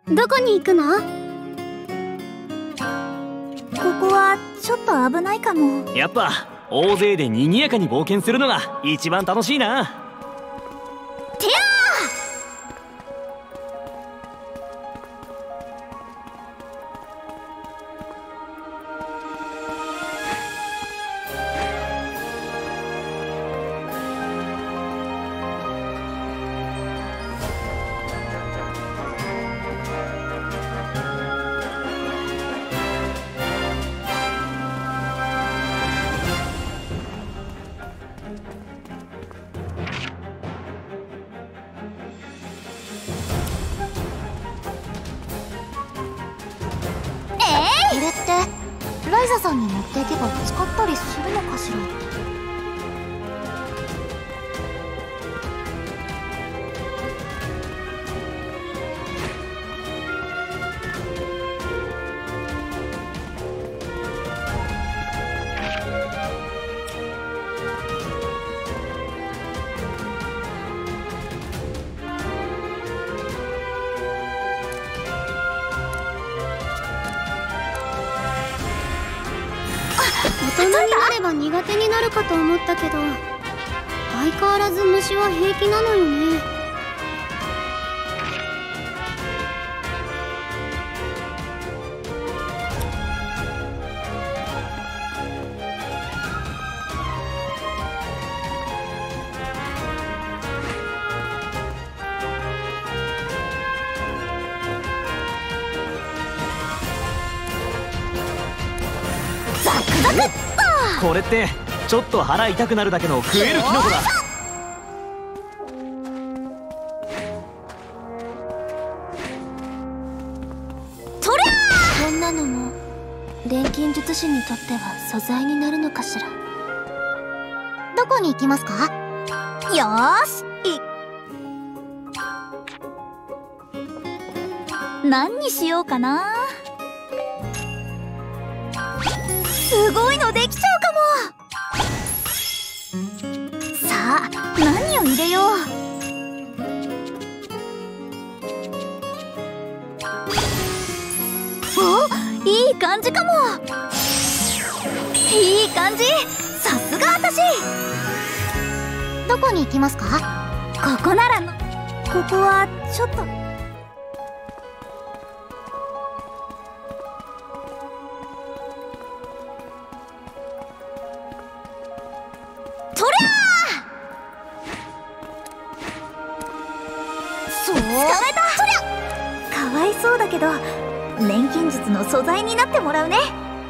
どこに行くの？ ここはちょっと危ないかも。 やっぱ大勢で賑やかに冒険するのが一番楽しいな。 てやこれってライザさんに持っていけば使ったりするのかしら。 大人になれば苦手になるかと思ったけど、相変わらず虫は平気なのよね。ザクザクっと。 これってちょっと腹痛くなるだけの食えるキノコだ。 とりゃこんなのも錬金術師にとっては素材になるのかしら。どこに行きますか？よーし、何にしようかな。すごいのできちゃうかも。さあ、何を入れよう。お、いい感じかも。いい感じ。さすが私。どこに行きますか？ここならの。ここはちょっと。捕まえた。かわいそうだけど錬金術の素材になってもらうね。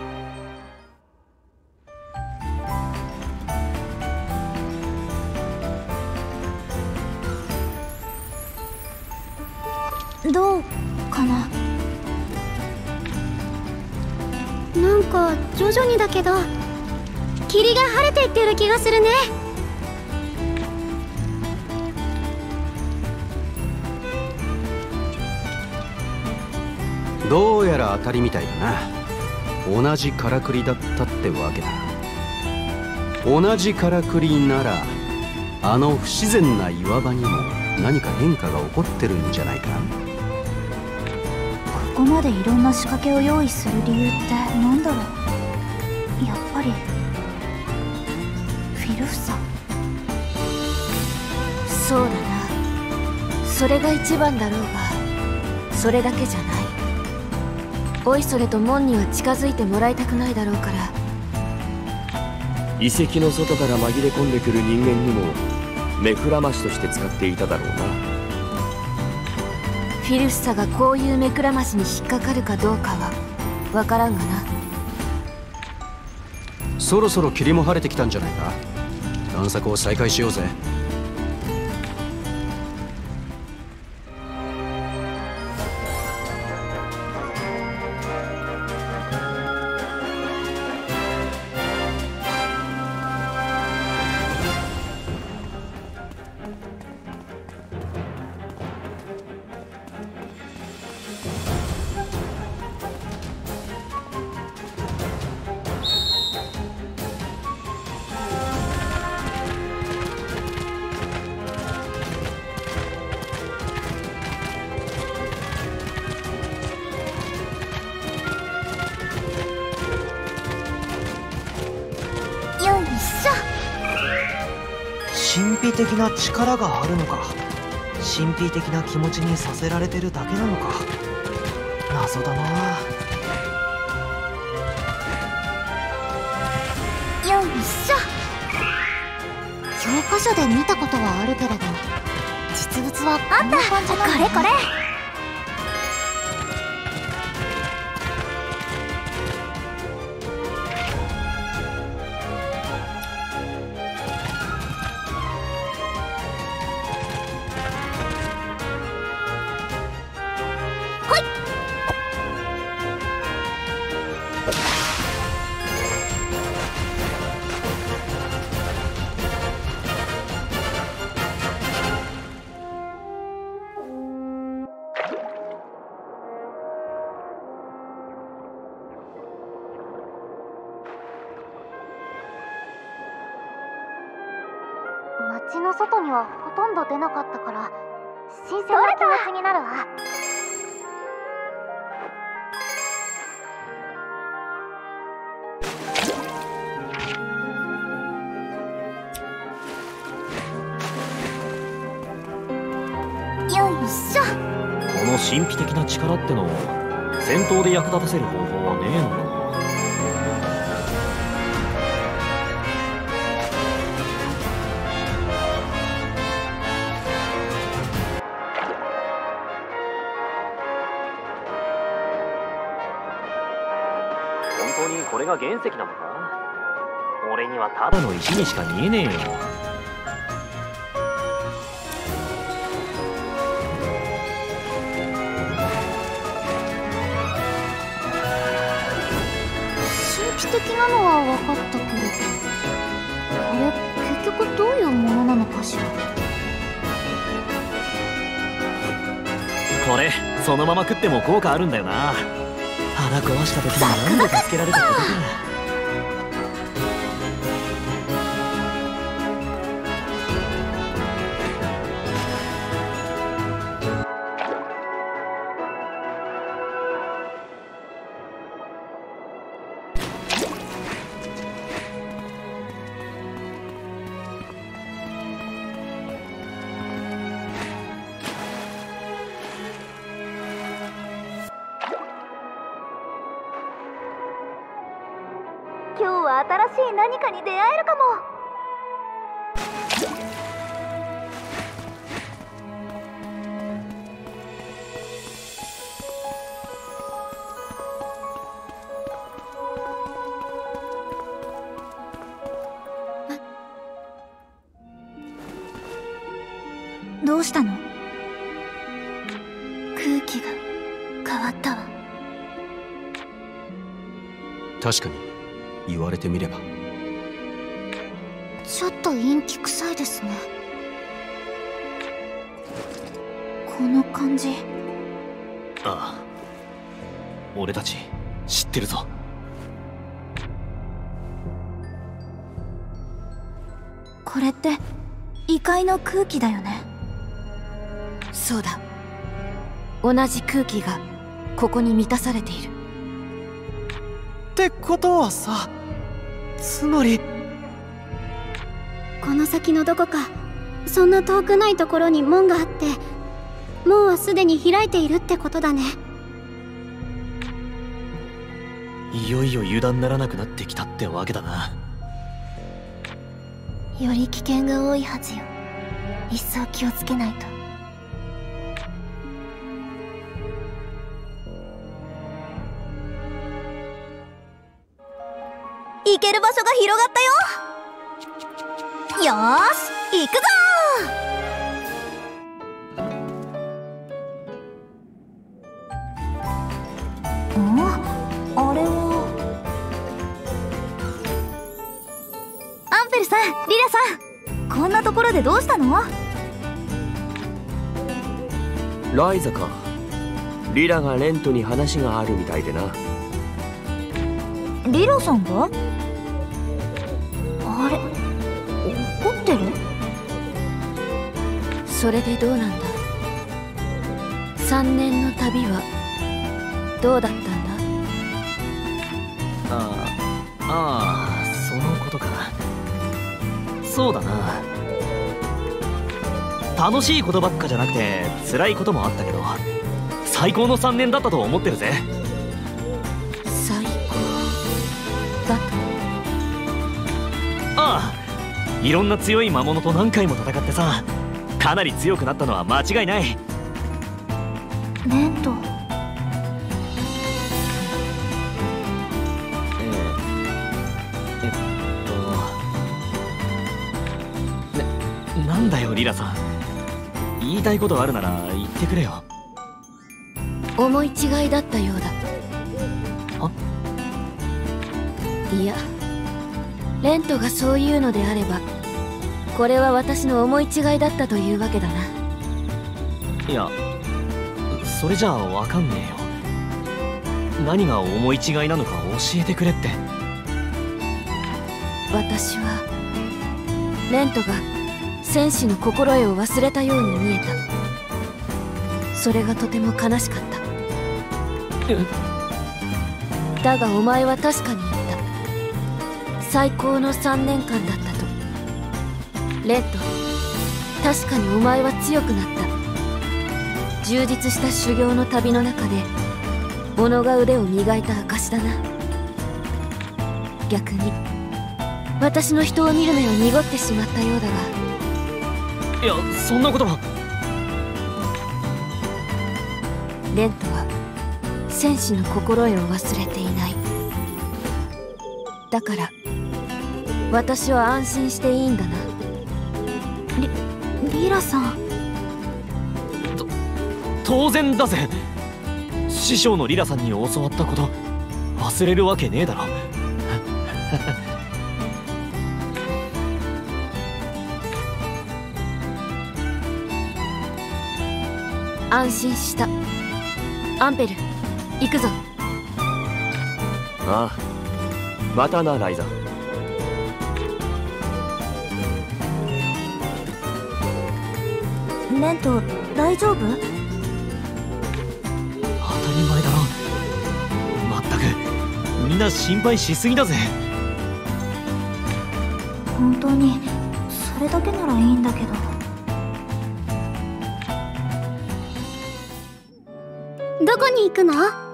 どうかな。 なんか徐々にだけど霧が晴れていってる気がするね。 どうやら当たりみたいだな。同じからくりだったってわけだ。同じからくりならあの不自然な岩場にも何か変化が起こってるんじゃないか。 ここまでいろんな仕掛けを用意する理由ってなんだろう。やっぱりフィルフサ。 そうだな。それが一番だろうが、それだけじゃない。おいそれと門には近づいてもらいたくないだろうから。 遺跡の外から紛れ込んでくる人間にも目くらましとして使っていただろうな。 フィルフサがこういう目くらましに引っかかるかどうかはわからんがな。 そろそろ霧も晴れてきたんじゃないか。探索を再開しようぜ。 神秘的な力があるのか、神秘的な気持ちにさせられてるだけなのか、謎だな。 よいしょ。教科書で見たことはあるけれど、実物はこんな感じなの。これこれ。街の外にはほとんど出なかったから新鮮な気持ちになるわ。よいしょ。 この神秘的な力ってのを戦闘で役立たせる方法はねえのかな。本当にこれが原石なのか？俺にはただの石にしか見えねえよ。 神秘的なのは分かったけど、これ結局どういうものなのかしら。 これそのまま食っても効果あるんだよな。腹壊した時に何度助けられたことか。 今日は新しい何かに出会えるかも。どうしたの？空気が変わったわ。 確かに言われてみれば。 ちょっと陰気臭いですね。この感じ。 ああ、俺たち知ってるぞ。 これって異界の空気だよね。 そうだ。同じ空気がここに満たされている。 ってことはさ、つまりこの先のどこかそんな遠くないところに門があって、門はすでに開いているってことだね。 いよいよ油断ならなくなってきたってわけだな。 より危険が多いはずよ。一層気をつけないと。行ける場所が広がったよ。よーし、行くぞー。あれはアンペルさん、リラさん、こんなところでどうしたの？ ライザか。リラがレントに話があるみたいでな。 リラさんが？あれ、怒ってる？ それでどうなんだ。3年の旅はどうだったんだ？ ああ、そのことか。そうだな。 楽しいことばっかじゃなくて辛いこともあったけど、最高の3年だったと思ってるぜ。 最高だと？ ああ、いろんな強い魔物と何回も戦ってさ、かなり強くなったのは間違いない。 レント、 なんだよリラさん、言いたいことあるなら言ってくれよ。 思い違いだったようだ。いや、レントがそういうのであれば、これは私の思い違いだったというわけだな。 いや、それじゃあわかんねえよ。何が思い違いなのか教えてくれって。 私はレントが戦士の心得を忘れたように見えた。それがとても悲しかった。だがお前は確かに言った。最高の3年間だったと。レント、確かにお前は強くなった。充実した修行の旅の中で己が腕を磨いた証だな。逆に私の人を見る目は濁ってしまったようだが。 いや、そんなことは。 レントは戦士の心得を忘れていない。だから私は安心していいんだな。 リラさん。 当然だぜ。師匠のリラさんに教わったこと忘れるわけねえだろ。 安心した。アンペル、行くぞ。 ああ、またなライザ。 レント、大丈夫？ 当たり前だろ。まったくみんな心配しすぎだぜ。 本当にそれだけならいいんだけど。 どこに行くの？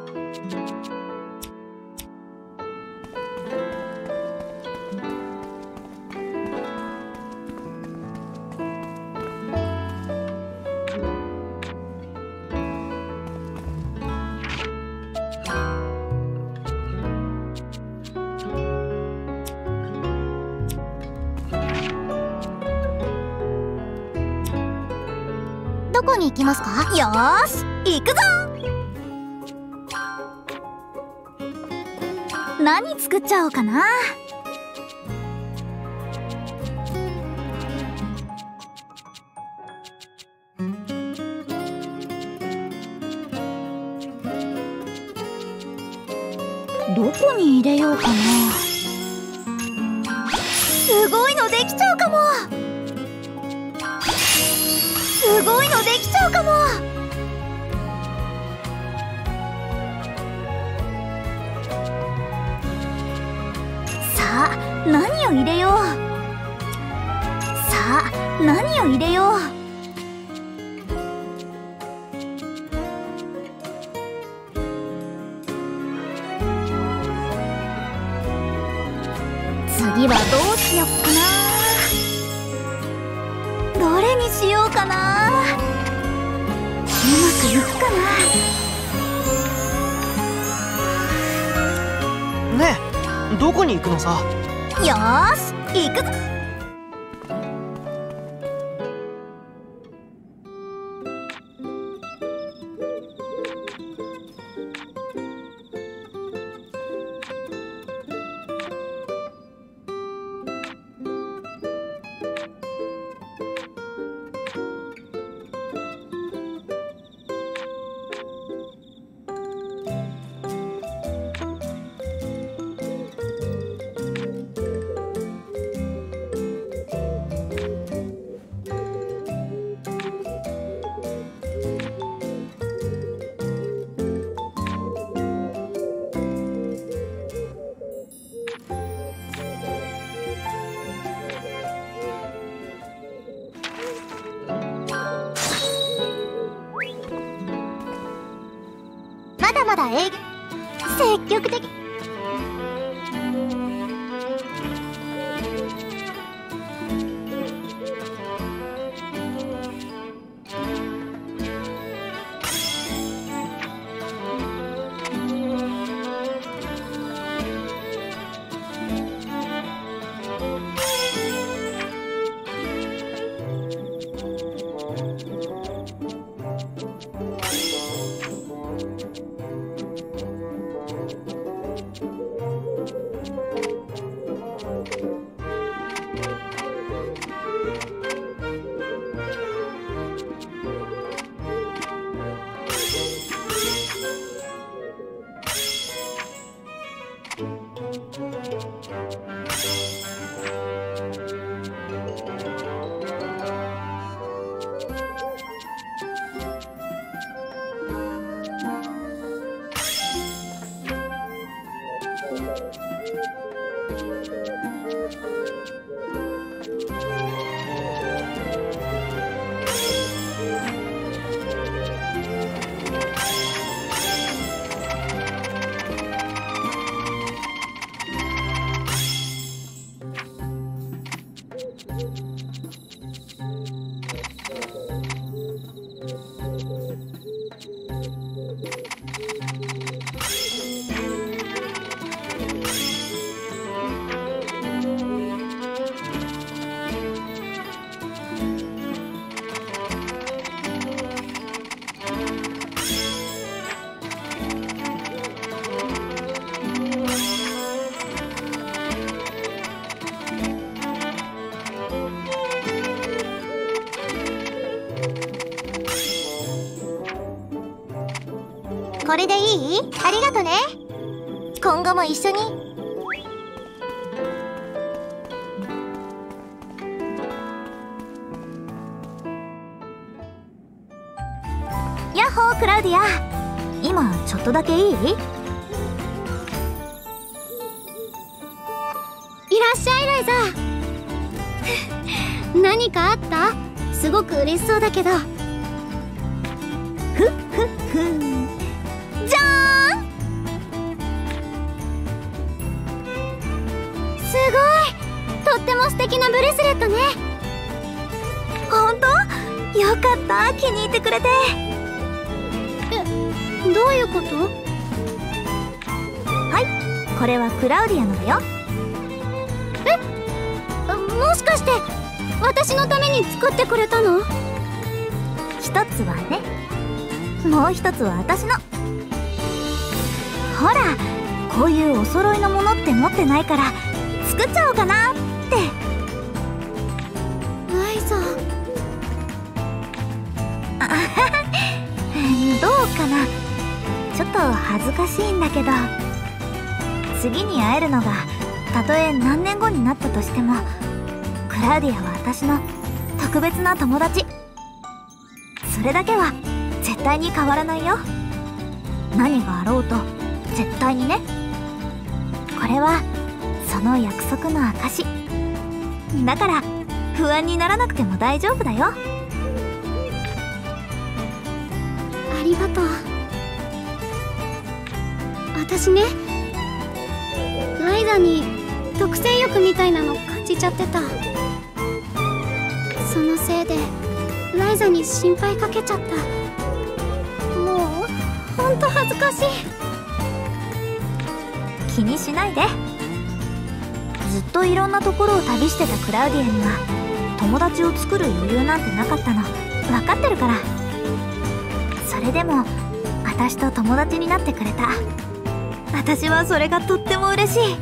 どこに行きますか？よーし、行くぞ。何作っちゃおうかな。どこに入れようかな。すごいのできちゃうかも。すごいのできちゃうかも。さあ、何を入れよう。さあ、何を入れよう。次はどうしよっかな。どれにしようかな。うまくいくかな。 ねえ、どこに行くのさ。 よーし、行くぞ。 極的。これでいい？ありがとね。今後も一緒に。ヤッホークラウディア、今ちょっとだけいい？いらっしゃいライザ。何かあった？すごく嬉しそうだけど。ふっふっふん。じゃーん！すごい！とっても素敵なブレスレットね。ほんと？よかった、気に入ってくれて。どういうこと？はい、これはクラウディアのだよ。もしかして私のために作ってくれたの？一つはね、もう一つは私の。ほら、こういうお揃いのものって持ってないから作っちゃおうかなって。ライザどうかな、ちょっと恥ずかしいんだけど、次に会えるのがたとえ何年後になったとしても、クラウディアは私の特別な友達。それだけは絶対に変わらないよ。何があろうと絶対にね。これはその約束の証だから、不安にならなくても大丈夫だよ。ありがとう。私ね、ライザに独占欲みたいなの感じちゃってた。そのせいでライザに心配かけちゃった。もうほんと恥ずかしい。気にしないで。ずっといろんなところを旅してたクラウディアには友達を作る余裕なんてなかったの分かってるから。それでも私と友達になってくれた。私はそれがとっても嬉しい。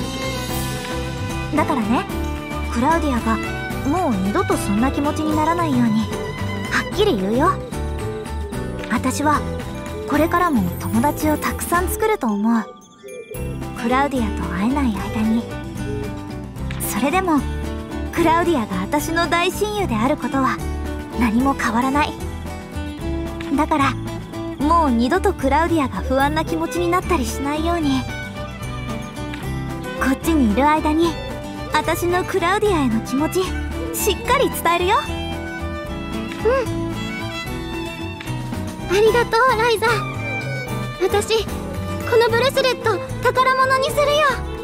だからね、クラウディアがもう二度とそんな気持ちにならないようにはっきり言うよ。私はこれからも友達をたくさん作ると思う。クラウディアと会えない間に。それでもクラウディアが私の大親友であることは何も変わらない。だからもう二度とクラウディアが不安な気持ちになったりしないように、こっちにいる間に私のクラウディアへの気持ちしっかり伝えるよ。ありがとうライザ。私このブレスレット宝物にするよ。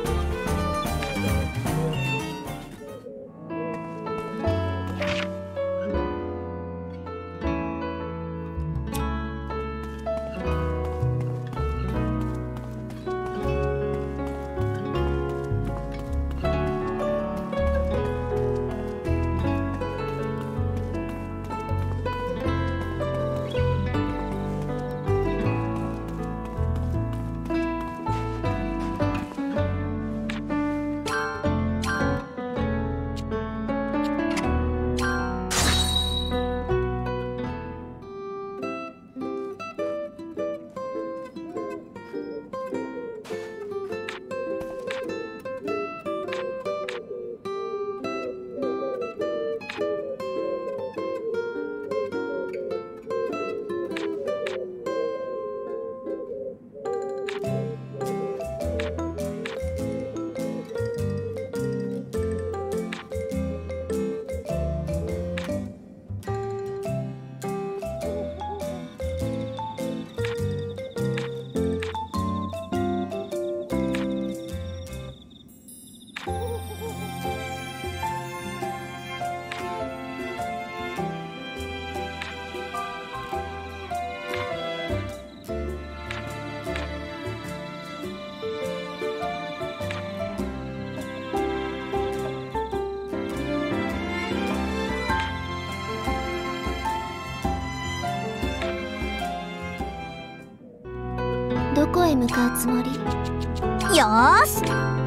どこへ向かうつもり？ よーし。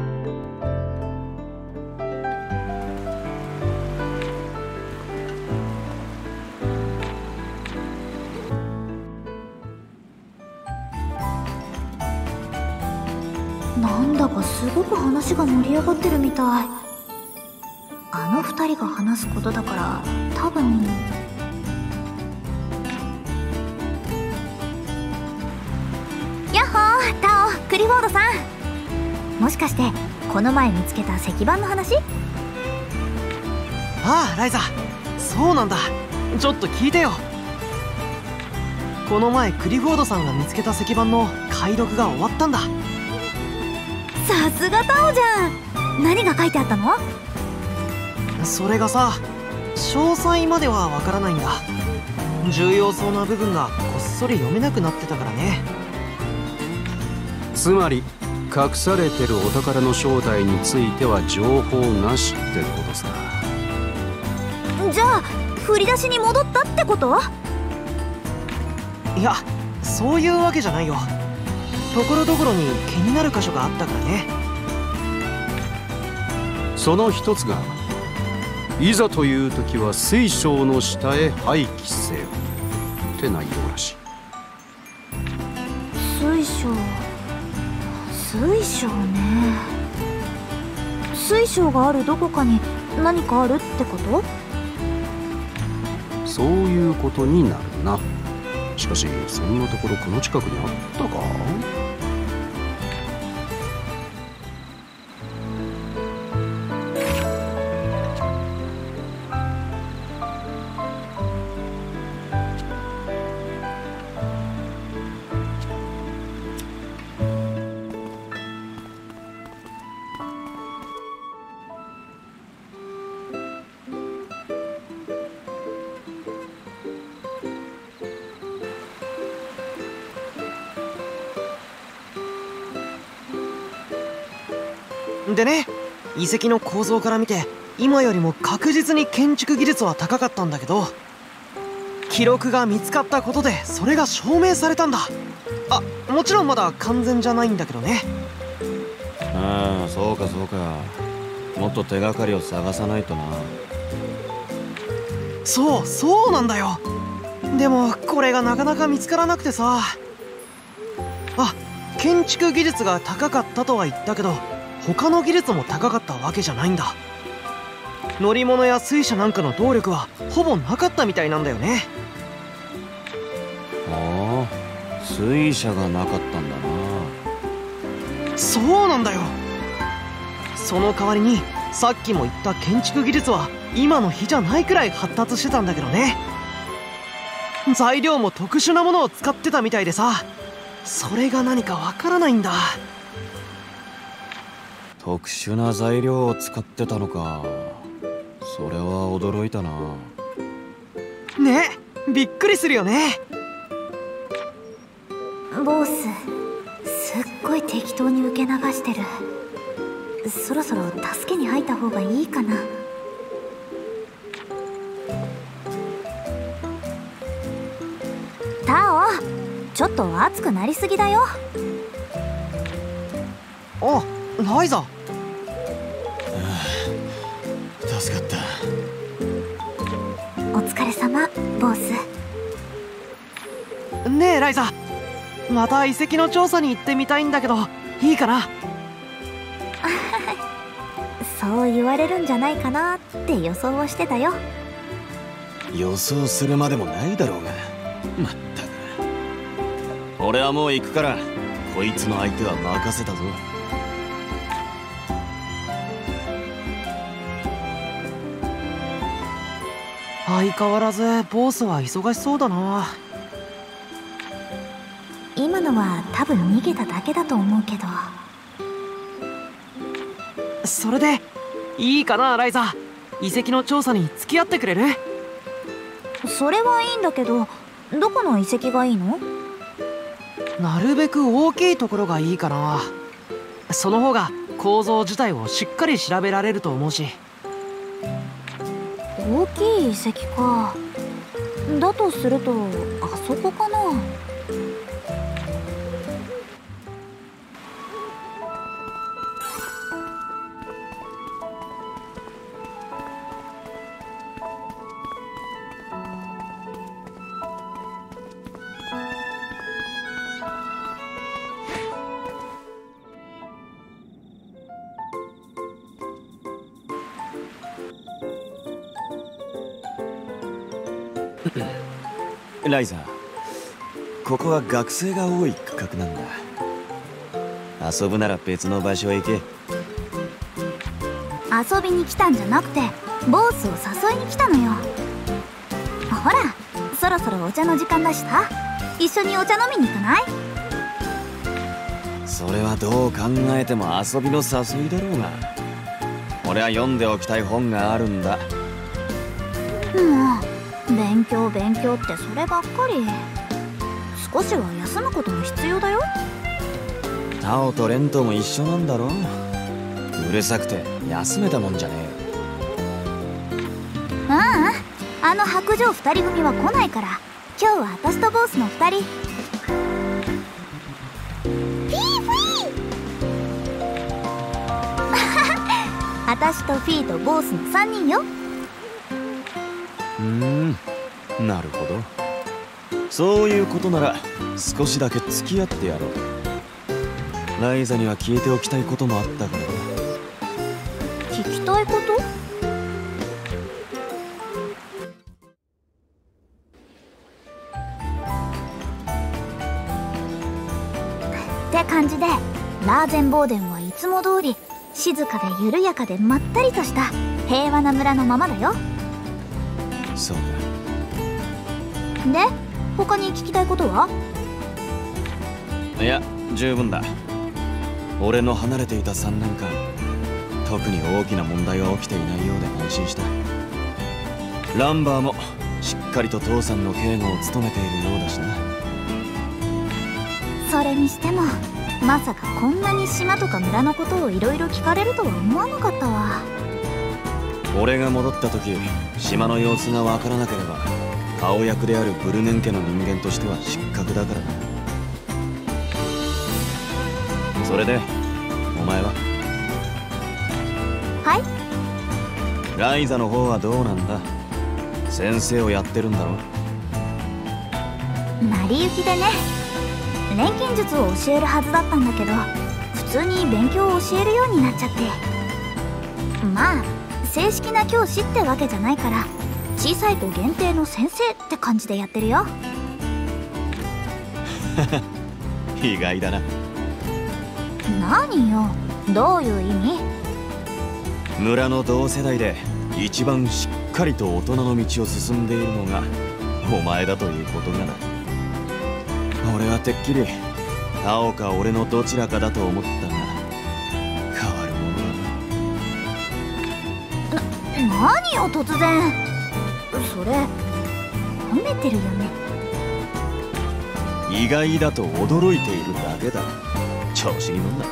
なんだかすごく話が盛り上がってるみたい。あの二人が話すことだから多分。やっほー、タオ、クリフォードさん。もしかしてこの前見つけた石板の話？ ああ、ライザ、そうなんだ。ちょっと聞いてよ。この前クリフォードさんが見つけた石板の解読が終わったんだ。 さすがタオじゃん。何が書いてあったの？ それがさ、詳細まではわからないんだ。重要そうな部分がこっそり読めなくなってたからね。 つまり隠されてるお宝の正体については情報なしってことさ。 じゃあ振り出しに戻ったってこと？ いや、そういうわけじゃないよ。ところどころに気になる箇所があったからね。 その一つが、いざという時は水晶の下へ廃棄せよって内容らしい。 水晶ね。水晶があるどこかに何かあるってこと？ そういうことになるな。しかしそんなところこの近くにあったか？ でね、遺跡の構造から見て今よりも確実に建築技術は高かったんだけど、記録が見つかったことでそれが証明されたんだ。あ、もちろんまだ完全じゃないんだけどね。 ああ、そうかそうか。もっと手がかりを探さないとな。 そうなんだよ。でもこれがなかなか見つからなくてさ。あ、建築技術が高かったとは言ったけど、他の技術も高かったわけじゃないんだ。乗り物や水車なんかの動力はほぼなかったみたいなんだよね。 ああ、水車がなかったんだな。 そうなんだよ。その代わりにさっきも言った建築技術は今の日じゃないくらい発達してたんだけどね。材料も特殊なものを使ってたみたいでさ、 それが何かわからないんだ。 特殊な材料を使ってたのか。それは驚いたな。 ね、びっくりするよね。 ボス、すっごい適当に受け流してる。そろそろ助けに入った方がいいかな。タオ、ちょっと熱くなりすぎだよ。 あ、ライザ。 助かった。 お疲れ様、ボス。 ねえライザ、また遺跡の調査に行ってみたいんだけど、いいかな？ そう言われるんじゃないかなって予想をしてたよ。 予想するまでもないだろうが。まったく。俺はもう行くから、こいつの相手は任せたぞ。 相変わらずボスは忙しそうだな。 今のは多分逃げただけだと思うけど。 それでいいかなライザ、遺跡の調査に付き合ってくれる？ それはいいんだけど、どこの遺跡がいいの？ なるべく大きいところがいいかな。その方が構造自体をしっかり調べられると思うし。 大きい遺跡か。だとするとあそこかな。 ライザー、ここは学生が多い区画なんだ。遊ぶなら別の場所へ行け。 遊びに来たんじゃなくて、ボスを誘いに来たのよ。ほら、そろそろお茶の時間だしさ、一緒にお茶飲みに行かない？ それはどう考えても遊びの誘いだろうが。俺は読んでおきたい本があるんだ。 もう勉強勉強ってそればっかり。少しは休むことも必要だよ。 タオとレントも一緒なんだろ。うるさくて休めたもんじゃねえ。 あの白状二人組は来ないから、今日は私とボースの二人。フィーフィー私とフィーとボースの3人よ。 なるほど。そういうことなら少しだけ付き合ってやろう。ライザには聞いておきたいこともあったからな。 聞きたいこと？って感じで、ラーゼンボーデンはいつも通り静かで緩やかでまったりとした平和な村のままだよ。 そうで、他に聞きたいことは？ だ。いや、十分だ。俺の離れていた3年間、特に大きな問題は起きていないようで安心した。ランバーもしっかりと父さんの警護を務めているようだしな。 それにしても、まさかこんなに島とか村のことをいろいろ聞かれるとは思わなかったわ。 俺が戻った時、島の様子がわからなければ顔役であるブルネン家の人間としては失格だからな。それでお前は？ はい？ ライザの方はどうなんだ？先生をやってるんだろ？ 成り行きでね。錬金術を教えるはずだったんだけど、普通に勉強を教えるようになっちゃって。まあ正式な教師ってわけじゃないから、小さい子限定の先生って感じでやってるよ。 意外だな。 何よ、どういう意味？ 村の同世代で一番しっかりと大人の道を進んでいるのがお前だということがな。俺はてっきり青か俺のどちらかだと思ったが変わるものだな。 何よ突然。それ褒めてるよね。 意外だと驚いているだけだ。調子に乗んな。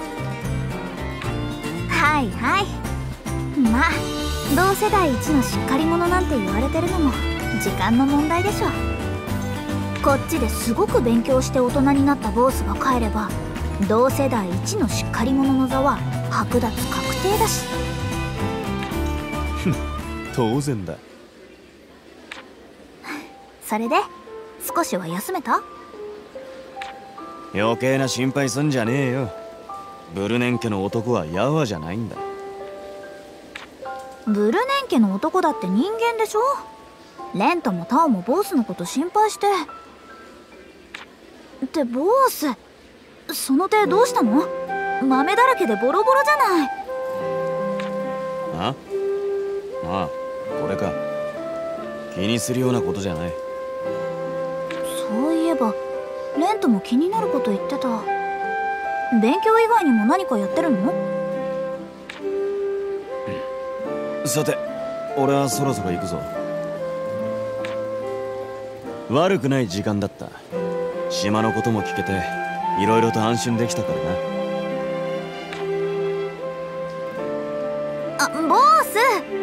はいはい。まあ同世代一のしっかり者なんて言われてるのも時間の問題でしょ。こっちですごく勉強して大人になったボスが帰れば同世代一のしっかり者の座は剥奪確定だし。 当然だ。 それで少しは休めた？ 余計な心配すんじゃねえよ。ブルネン家の男はヤワじゃないんだ。 ブルネン家の男だって人間でしょ。レントもタオもボスのこと心配して。ってボス、その手どうしたの？豆だらけでボロボロじゃない。 ああ、これか。気にするようなことじゃない。 そういえばレントも気になること言ってた。勉強以外にも何かやってるの？ さて俺はそろそろ行くぞ。悪くない時間だった。島のことも聞けていろいろと安心できたからな。 あ、ボス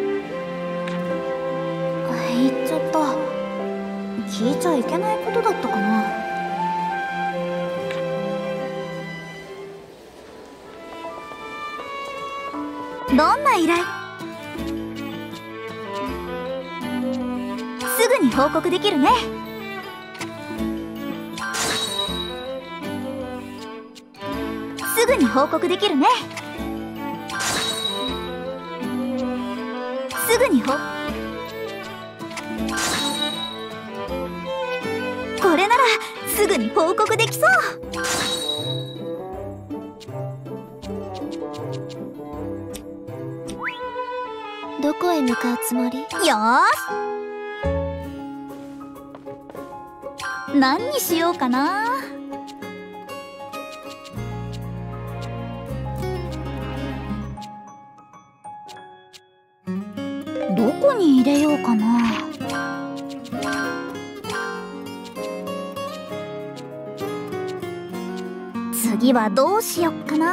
言っちゃった。聞いちゃいけないことだったかな。どんな依頼？すぐに報告できるね。すぐに報告できるね。すぐにこれならすぐに報告できそう。 どこへ向かうつもり？ よーし、何にしようかな。どこに入れようかな。次はどうしよっかな。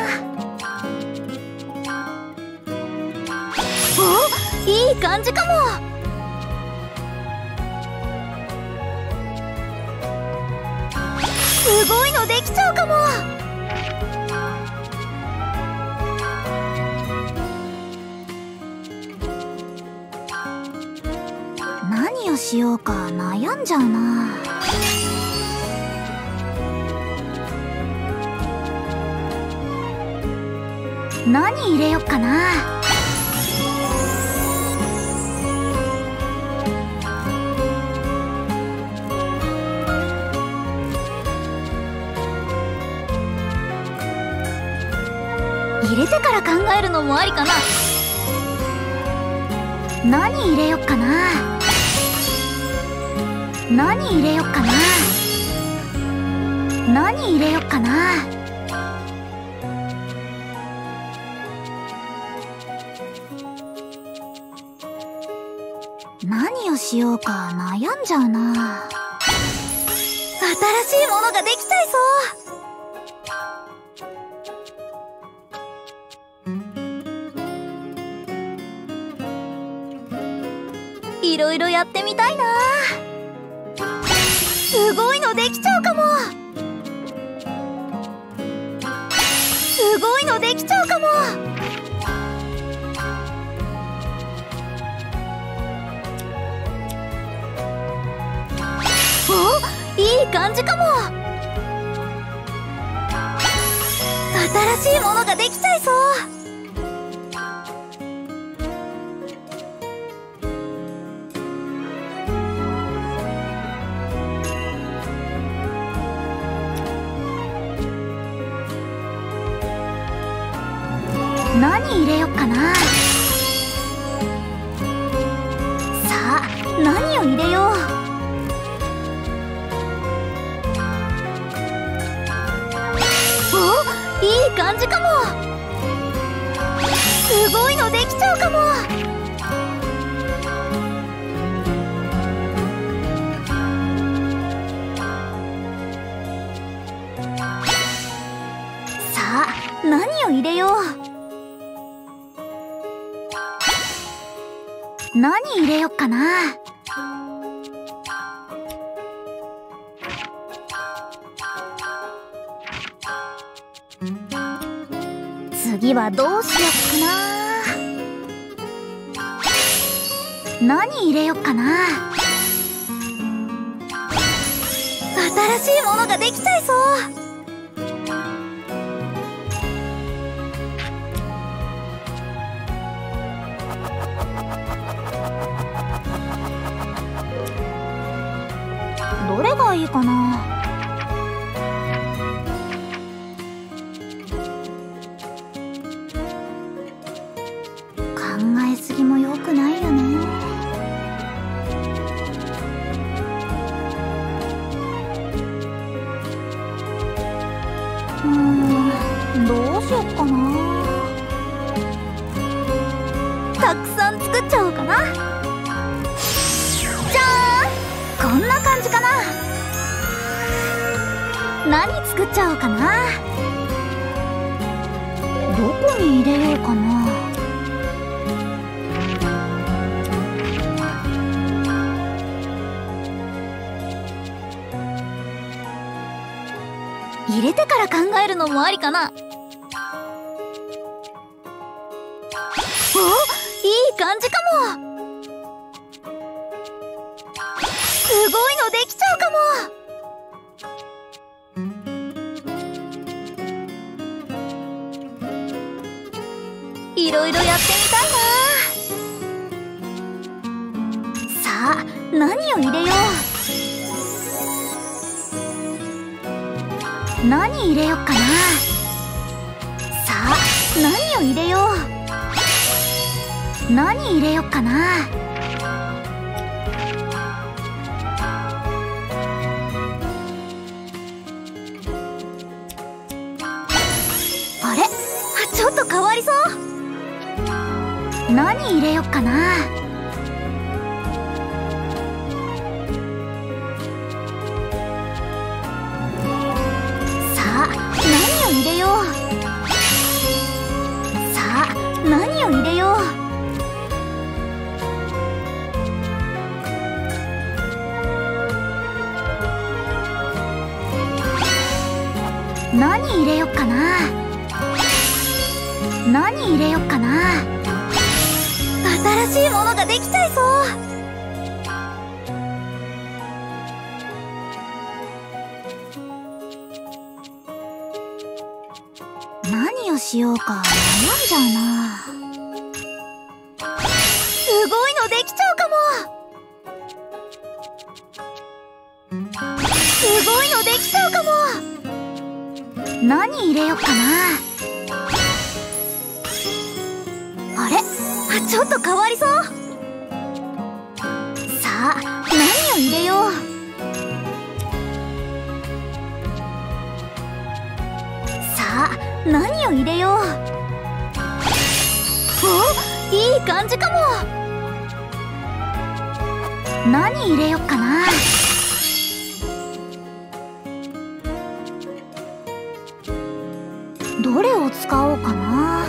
お、いい感じかも。すごいのできちゃうかも。何をしようか悩んじゃうな。何入れよっかな。入れてから考えるのもありかな。何入れよっかな。何入れよっかな。何入れよっかな。何をしようか悩んじゃうな。新しいものができちゃいそう。いろいろやってみたいな。すごいのできちゃうかも。すごいのできちゃうかも。お、いい感じかも。新しいものができちゃいそう。何入れよっかな。さあ、何を入れよう。 いい感じかも。すごいのできちゃうかも。さあ何を入れよう。何入れよっかな。次はどうしよっかな。何入れよっかな。新しいものができちゃいそう。どれがいいかな。考えすぎも良くないよね。どうしよっかな。たくさん作っちゃおうかな。じゃーん、こんな感じかな。何作っちゃおうかな。どこに入れようかな。入れてから考えるのもありかな。お、いい感じかも。すごいのできちゃうかも。いろいろやってみたいな。さあ何を入れよう。何入れよっかな。さあ何を入れよう。何入れよっかな。あれ、ちょっと変わりそう。何入れよっかな。入れよう。さあ何を入れよう。何入れよっかな。何入れよっかな。新しいものができちゃいそう。何をしようか悩んじゃうな。すごいのできちゃうかも。すごいのできちゃうかも。何入れよっかな。あれ、ちょっと変わりそう。さあ何を入れよう。さあ何を入れよう。お、いい感じかも。何入れよっかな。どれを使おうかな。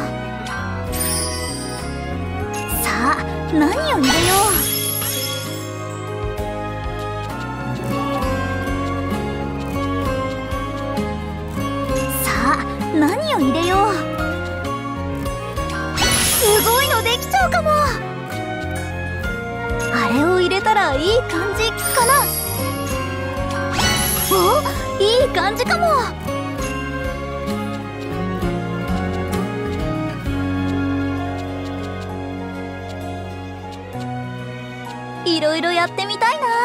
さあ何を入れよう。何を入れよう。すごいのできちゃうかも。あれを入れたらいい感じかな。お、いい感じかも。いろいろやってみたいな。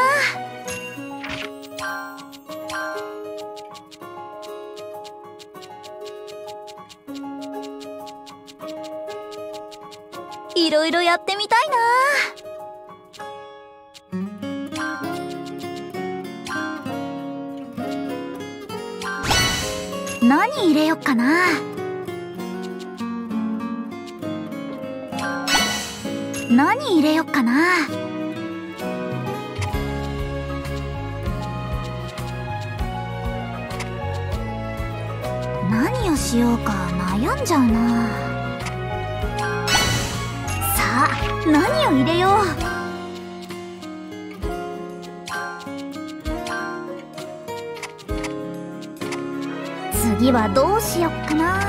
いろいろやってみたいな。何何入れよっかな。何入れよっかな。何をしようか悩んじゃうな。さあ何を入れよう。次はどうしよっかな。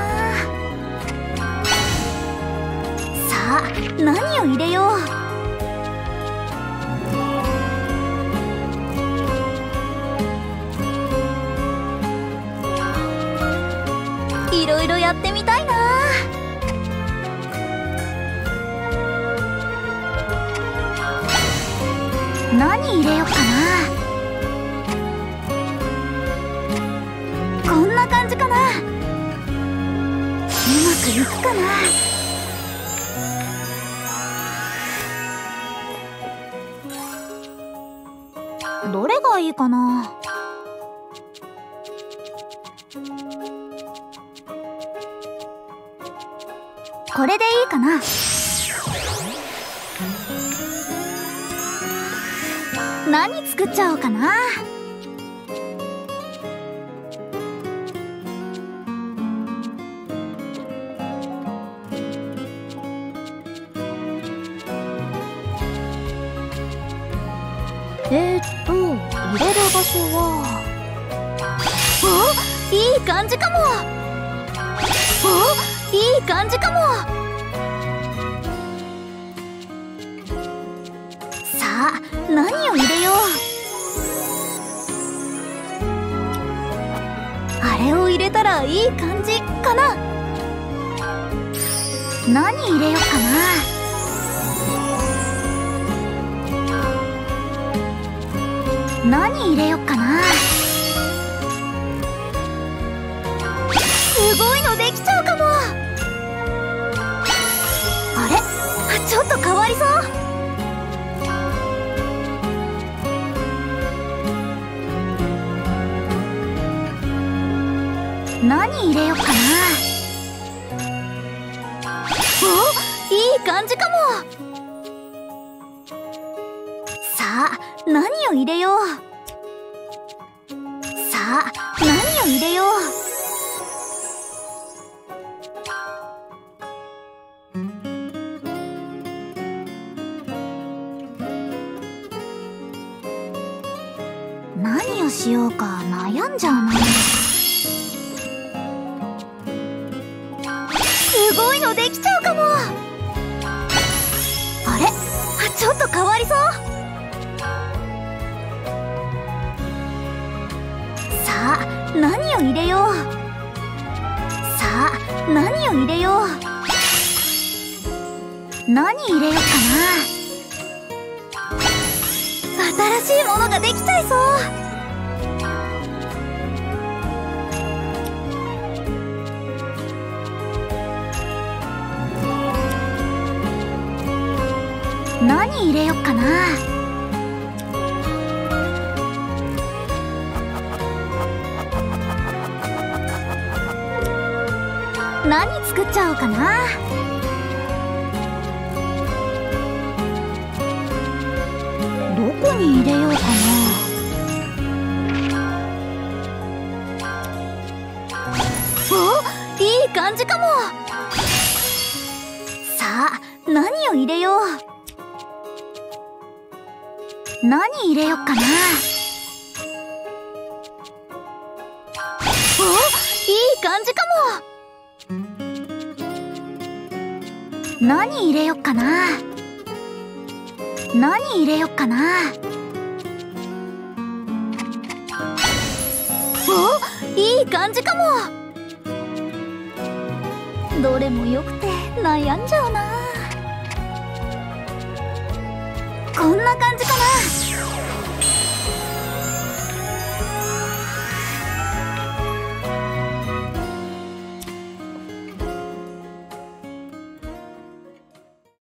さあ何を入れよう。いろいろやってみたいな。何入れよっかな。こんな感じかな。うまくいくかな。どれがいいかな。これでいいかな。何作っちゃおうかな。入れる場所は、お、いい感じかも。お、いい感じかも。さあ何を入れよう。あれを入れたらいい感じかな。何入れようかな。何入れよっかな。すごいのできちゃうかも。あれ、ちょっと変わりそう。何入れよっかな。お、いい感じかも。さあ何を入れよう。さあ何を入れよう。何をしようか悩んじゃうな。すごいのできちゃうかも。あれ、ちょっと変わりそう。さあ何を入れよう。さあ何を入れよう。何入れようかな。新しいものができちゃいそう。何入れよっかな。何作っちゃおうかな。どこに入れようかな。お、いい感じかも。さあ何を入れよう。何入れよっかな。お、いい感じかも。何入れよっかな。何入れよっかな。お、いい感じかも。どれもよくて悩んじゃうな。